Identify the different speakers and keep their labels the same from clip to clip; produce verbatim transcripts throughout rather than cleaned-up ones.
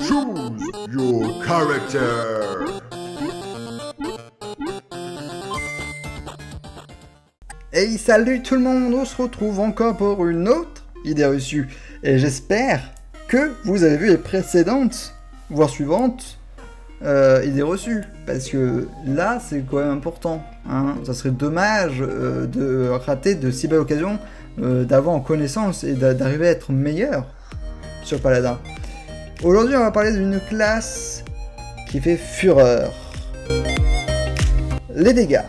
Speaker 1: Choose your character.
Speaker 2: Hey, salut tout le monde, on se retrouve encore pour une autre idée reçue. Et j'espère que vous avez vu les précédentes, voire suivantes, euh, idées reçues. Parce que là, c'est quand même important. Hein. Ça serait dommage euh, de rater de si belles occasions euh, d'avoir en connaissance et d'arriver à être meilleur sur Paladin. Aujourd'hui, on va parler d'une classe qui fait fureur. Les dégâts.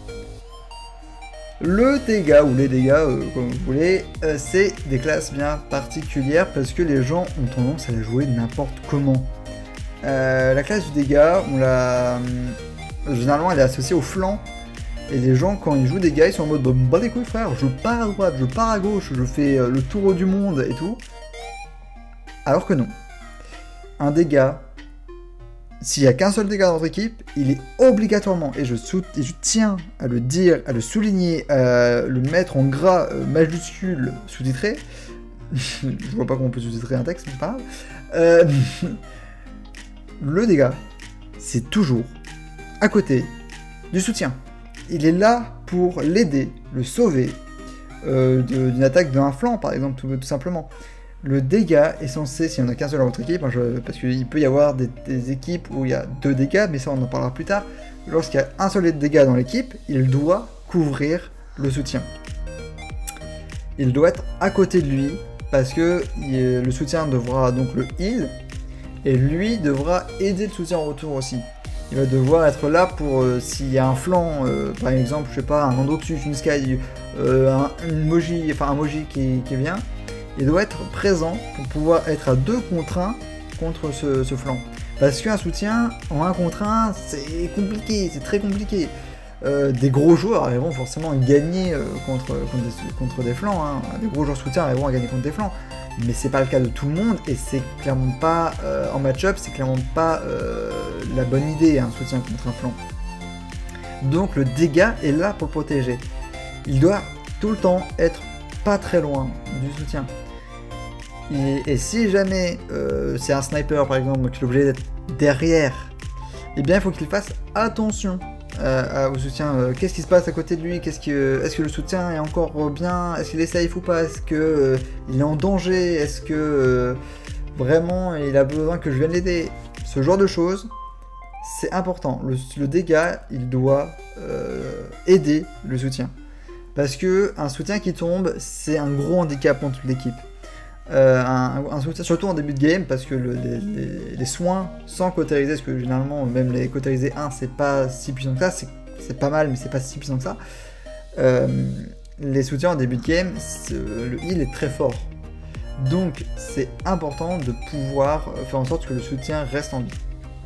Speaker 2: Le dégât, ou les dégâts, euh, comme vous voulez, euh, c'est des classes bien particulières parce que les gens ont tendance à la jouer n'importe comment. Euh, la classe du dégât, on l'a... Euh, généralement, elle est associée au flanc. Et les gens, quand ils jouent dégâts, ils sont en mode bah, bah les couilles frère, je pars à droite, je pars à gauche, je fais euh, le tour du monde et tout. Alors que non. Un dégât, s'il n'y a qu'un seul dégât dans votre équipe, il est obligatoirement, et je, et je tiens à le dire, à le souligner, à le mettre en gras euh, majuscule sous-titré. Je vois pas comment on peut sous-titrer un texte, mais c'est pas grave. Euh, le dégât, c'est toujours à côté du soutien. Il est là pour l'aider, le sauver euh, d'une attaque d'un flanc, par exemple, tout, tout simplement. Le dégât est censé, s'il n'y en a qu'un seul dans votre équipe, hein, je, parce qu'il peut y avoir des, des équipes où il y a deux dégâts, mais ça on en parlera plus tard. Lorsqu'il y a un seul dégât dans l'équipe, il doit couvrir le soutien. Il doit être à côté de lui, parce que il, le soutien devra donc le heal, et lui devra aider le soutien en retour aussi. Il va devoir être là pour, euh, s'il y a un flanc, euh, par exemple, je sais pas, un Androxus, une Sky, euh, un, une Moji, enfin un Moji qui, qui vient, il doit être présent pour pouvoir être à deux contre un contre ce, ce flanc. Parce qu'un soutien en un contre un, c'est compliqué, c'est très compliqué. Euh, des gros joueurs arriveront forcément à gagner euh, contre, contre, des, contre des flancs. Hein. Des gros joueurs soutien arriveront à gagner contre des flancs. Mais c'est pas le cas de tout le monde et c'est clairement pas, euh, en match-up, c'est clairement pas euh, la bonne idée, un soutien contre un flanc. Donc le dégât est là pour protéger. Il doit tout le temps être pas très loin du soutien. Et, et si jamais euh, c'est un sniper par exemple, donc il est obligé d'être derrière, eh bien il faut qu'il fasse attention euh, au soutien. Euh, Qu'est-ce qui se passe à côté de lui? Qu'est-ce que, est-ce que le soutien est encore bien? Est-ce qu'il est safe ou pas? Est-ce que euh, il est en danger? Est-ce que euh, vraiment il a besoin que je vienne l'aider? Ce genre de choses, c'est important. Le, le dégât, il doit euh, aider le soutien. Parce que un soutien qui tombe, c'est un gros handicap pour toute l'équipe. Euh, un, un soutien, surtout en début de game, parce que le, les, les, les soins sans cautériser, parce que généralement, même les cautériser un, c'est pas si puissant que ça, c'est pas mal, mais c'est pas si puissant que ça. Euh, les soutiens en début de game, le heal est très fort. Donc, c'est important de pouvoir faire en sorte que le soutien reste en vie.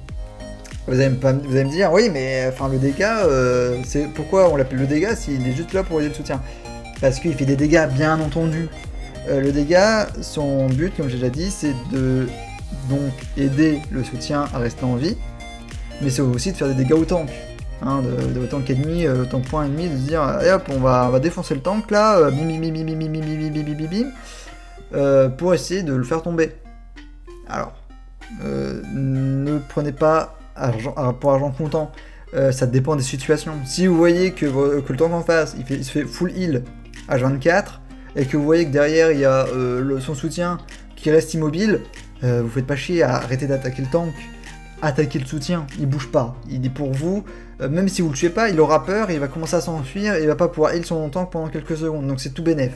Speaker 2: Vous allez, me, vous allez me dire, oui, mais enfin le dégât, euh, c'est pourquoi on l'appelle le dégât s'il est juste là pour aider le soutien? Parce qu'il fait des dégâts, bien entendu. Euh, le dégât, son but, comme j'ai déjà dit, c'est de donc aider le soutien à rester en vie, mais c'est aussi de faire des dégâts au tank, hein, de, de, au tank ennemi, euh, au tank point ennemi, de se dire, allez hop, on va, on va défoncer le tank là, euh, bim bim bim bim bim bim bim bim bim bim, euh, pour essayer de le faire tomber. Alors, euh, ne prenez pas argent, pour argent comptant, euh, ça dépend des situations. Si vous voyez que, que le tank en face, il, fait, il se fait full heal H vingt-quatre, et que vous voyez que derrière il y a euh, le, son soutien qui reste immobile, euh, vous faites pas chier à arrêter d'attaquer le tank, attaquer le soutien, il bouge pas, il est pour vous, euh, même si vous le tuez pas, il aura peur, il va commencer à s'enfuir, et il va pas pouvoir heal son tank pendant quelques secondes, donc c'est tout bénef.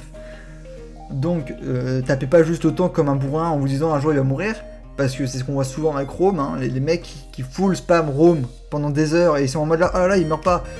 Speaker 2: Donc euh, tapez pas juste au tank comme un bourrin en vous disant un jour il va mourir, parce que c'est ce qu'on voit souvent avec Roam, hein, les, les mecs qui, qui full spam Roam pendant des heures, et ils sont en mode là, ah là il meurt pas.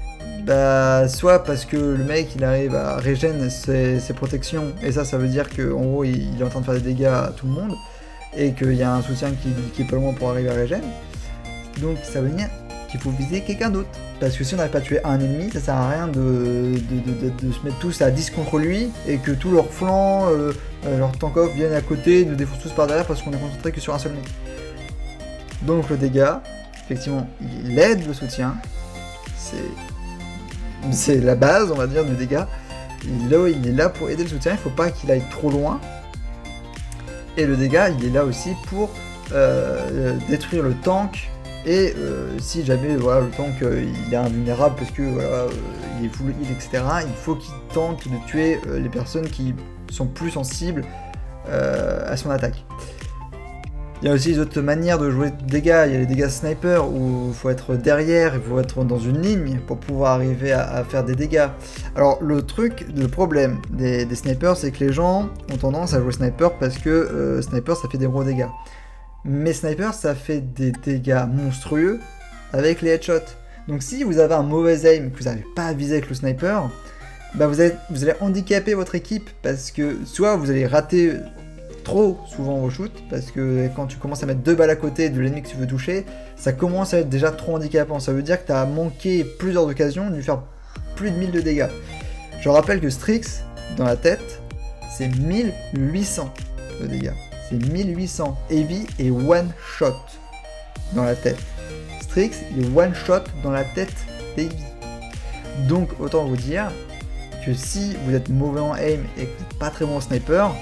Speaker 2: Bah, soit parce que le mec il arrive à régénérer ses, ses protections, et ça ça veut dire qu'en gros il, il est en train de faire des dégâts à tout le monde, et qu'il y a un soutien qui, qui est pas loin pour arriver à régénérer. Donc ça veut dire qu'il faut viser quelqu'un d'autre. Parce que si on n'arrive pas à tuer un ennemi, ça sert à rien de, de, de, de, de se mettre tous à dix contre lui, et que tous leurs flancs, euh, leurs tank off viennent à côté, nous défoncent tous par derrière parce qu'on est concentré que sur un seul mec. Donc le dégât, effectivement, il aide le soutien, c'est... c'est la base, on va dire, du dégât. Il est, là, il est là pour aider le soutien, il ne faut pas qu'il aille trop loin. Et le dégât, il est là aussi pour euh, détruire le tank, et euh, si jamais voilà, le tank euh, il est invulnérable parce que voilà, euh, il est full heal, et cetera, il faut qu'il tente de tuer euh, les personnes qui sont plus sensibles euh, à son attaque. Il y a aussi les autres manières de jouer de dégâts. Il y a les dégâts sniper où il faut être derrière, il faut être dans une ligne pour pouvoir arriver à, à faire des dégâts. Alors le truc, le problème des, des snipers, c'est que les gens ont tendance à jouer sniper parce que euh, sniper ça fait des gros dégâts. Mais sniper ça fait des dégâts monstrueux avec les headshots. Donc si vous avez un mauvais aim, que vous n'avez pas à viser avec le sniper, bah vous, allez, vous allez handicaper votre équipe parce que soit vous allez rater trop souvent vos shoots, parce que quand tu commences à mettre deux balles à côté de l'ennemi que tu veux toucher, ça commence à être déjà trop handicapant. Ça veut dire que tu as manqué plusieurs occasions de lui faire plus de mille de dégâts. Je rappelle que Strix, dans la tête, c'est mille huit cents de dégâts. C'est mille huit cents heavy et one shot dans la tête. Strix, il est one shot dans la tête d'heavy. Donc autant vous dire que si vous êtes mauvais en aim et que vous n'êtes pas très bon en sniper,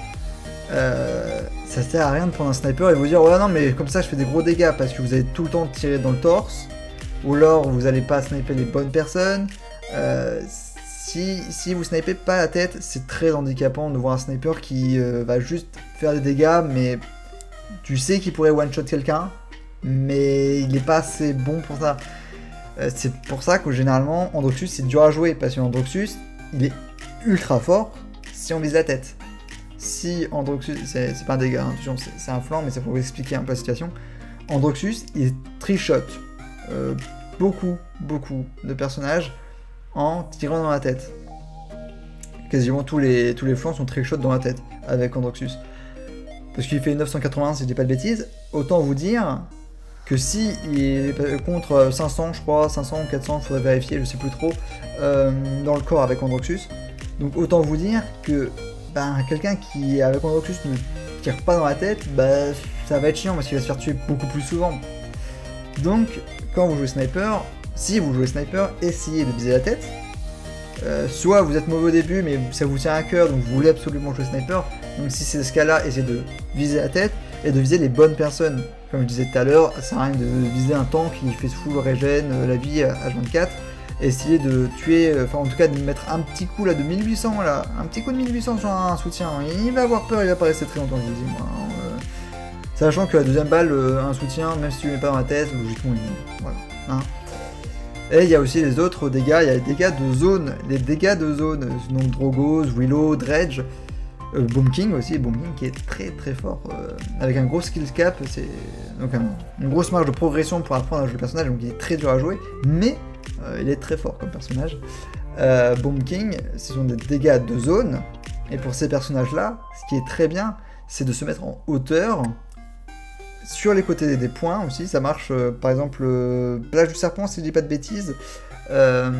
Speaker 2: Euh, ça sert à rien de prendre un sniper et vous dire ouais non mais comme ça je fais des gros dégâts, parce que vous allez tout le temps tirer dans le torse, ou alors vous n'allez pas sniper les bonnes personnes. Euh, si, si vous snipez pas la tête, c'est très handicapant de voir un sniper qui euh, va juste faire des dégâts, mais tu sais qu'il pourrait one shot quelqu'un, mais il n'est pas assez bon pour ça. Euh, c'est pour ça que généralement Androxus c'est dur à jouer, parce que Androxus il est ultra fort si on vise la tête. Si Androxus, c'est pas un dégât, hein, c'est un flanc, mais ça pour vous expliquer un peu la situation. Androxus, il trichote euh, beaucoup, beaucoup de personnages en tirant dans la tête. Quasiment tous les, tous les flancs sont trichot dans la tête avec Androxus. Parce qu'il fait neuf cent quatre-vingts si je dis pas de bêtises. Autant vous dire que si il est contre cinq cents, je crois, cinq cents ou quatre cents, il faudrait vérifier, je sais plus trop, euh, dans le corps avec Androxus. Donc autant vous dire que ben, quelqu'un qui avec Androxus ne tire pas dans la tête, bah, ça va être chiant parce qu'il va se faire tuer beaucoup plus souvent. Donc quand vous jouez sniper, si vous jouez sniper, essayez de viser la tête. Euh, soit vous êtes mauvais au début mais ça vous tient à cœur, donc vous voulez absolument jouer sniper, donc si c'est ce cas là, essayez de viser la tête et de viser les bonnes personnes. Comme je disais tout à l'heure, ça sert à rien de viser un tank qui fait full régène euh, la vie à H vingt-quatre. Essayez de tuer, enfin en tout cas de mettre un petit coup là de mille huit cents là, un petit coup de mille huit cents sur un soutien, il va avoir peur, il va pas rester très longtemps, je vous dis moi. Euh, sachant que la deuxième balle, euh, un soutien, même si tu ne mets pas dans la tête, logiquement il voilà. Hein. Et il y a aussi les autres dégâts, il y a les dégâts de zone, les dégâts de zone, donc Drogos, Willow, Dredge, euh, Boom King aussi, Boom King qui est très très fort, euh, avec un gros skill cap, c'est donc un, une grosse marge de progression pour apprendre à jouer le personnage, donc il est très dur à jouer, mais Euh, il est très fort comme personnage. Euh, Boom King, ce sont des dégâts de zone, et pour ces personnages-là, ce qui est très bien, c'est de se mettre en hauteur, sur les côtés des points aussi, ça marche, euh, par exemple, euh, plage du serpent, si je dis pas de bêtises, euh,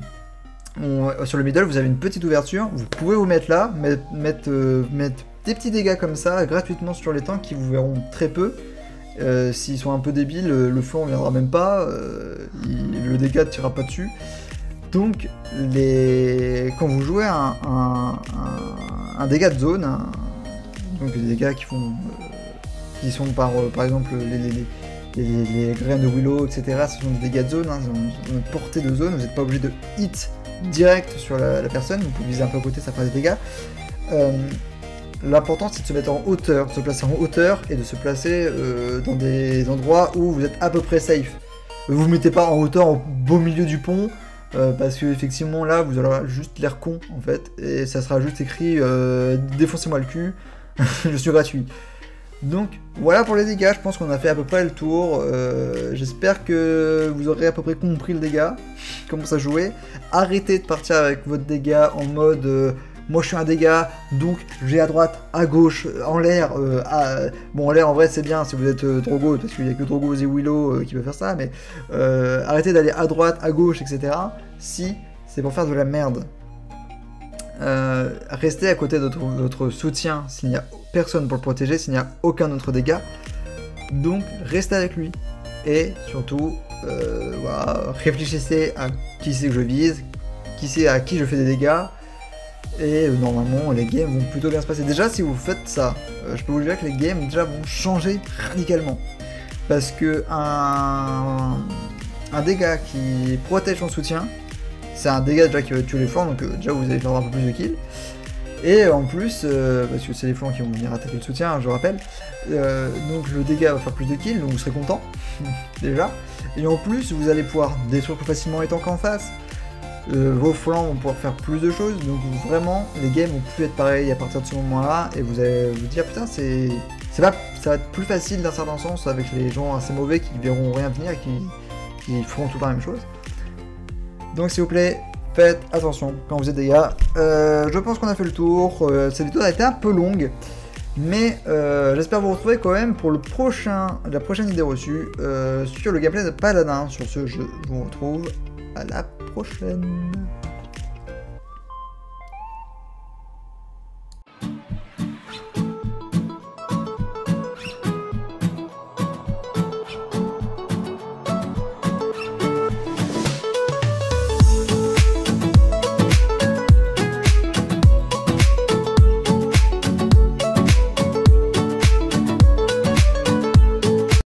Speaker 2: on, sur le middle, vous avez une petite ouverture, vous pouvez vous mettre là, mettre, mettre, euh, mettre des petits dégâts comme ça, gratuitement sur les tanks, qui vous verront très peu. Euh, S'ils sont un peu débiles, le flanc ne viendra même pas, euh, il, le dégât ne tirera pas dessus. Donc, les... quand vous jouez un, un, un, un dégât de zone, un... donc des dégâts qui, font, euh, qui sont par, euh, par exemple les, les, les, les graines de Willow, et cetera, ce sont des dégâts de zone, hein, c'est une portée de zone, vous n'êtes pas obligé de hit direct sur la, la personne, vous pouvez viser un peu à côté, ça fera des dégâts. Euh, L'important c'est de se mettre en hauteur, de se placer en hauteur et de se placer euh, dans des endroits où vous êtes à peu près safe. Vous vous mettez pas en hauteur au beau milieu du pont, euh, parce que effectivement là vous aurez juste l'air con en fait, et ça sera juste écrit euh, défoncez-moi le cul, je suis gratuit. Donc voilà pour les dégâts, je pense qu'on a fait à peu près le tour, euh, j'espère que vous aurez à peu près compris le dégât, comment ça jouer. Arrêtez de partir avec votre dégât en mode... Euh, moi je suis un dégât, donc j'ai à droite, à gauche, en l'air, euh, à... bon en l'air en vrai c'est bien si vous êtes euh, Drogo, parce qu'il n'y a que Drogos et Willow euh, qui peuvent faire ça, mais euh, arrêtez d'aller à droite, à gauche, et cetera. Si c'est pour faire de la merde. Euh, restez à côté de votre, votre soutien s'il n'y a personne pour le protéger, s'il n'y a aucun autre dégât. Donc restez avec lui. Et surtout, euh, voilà, réfléchissez à qui c'est que je vise, qui c'est à qui je fais des dégâts. Et euh, normalement les games vont plutôt bien se passer. Déjà si vous faites ça, euh, je peux vous dire que les games déjà vont changer radicalement. Parce que un, un dégât qui protège son soutien, c'est un dégât déjà qui va tuer les flancs, donc euh, déjà vous allez faire un peu plus de kills. Et en plus, euh, parce que c'est les flancs qui vont venir attaquer le soutien, hein, je rappelle, euh, donc le dégât va faire plus de kills, donc vous serez content, déjà. Et en plus, vous allez pouvoir détruire plus facilement les tanks en face, euh, vos flancs vont pouvoir faire plus de choses, donc vraiment, les games vont plus être pareils à partir de ce moment-là, et vous allez vous dire, putain, c'est... Pas, ça va être plus facile d'un certain sens avec les gens assez mauvais qui verront rien venir et qui, qui feront tout le temps la même chose. Donc s'il vous plaît, faites attention quand vous êtes des gars. Euh, je pense qu'on a fait le tour. Euh, cette vidéo a été un peu longue, mais euh, j'espère vous retrouver quand même pour le prochain, la prochaine idée reçue euh, sur le gameplay de Paladin. Sur ce, je vous retrouve à la prochaine.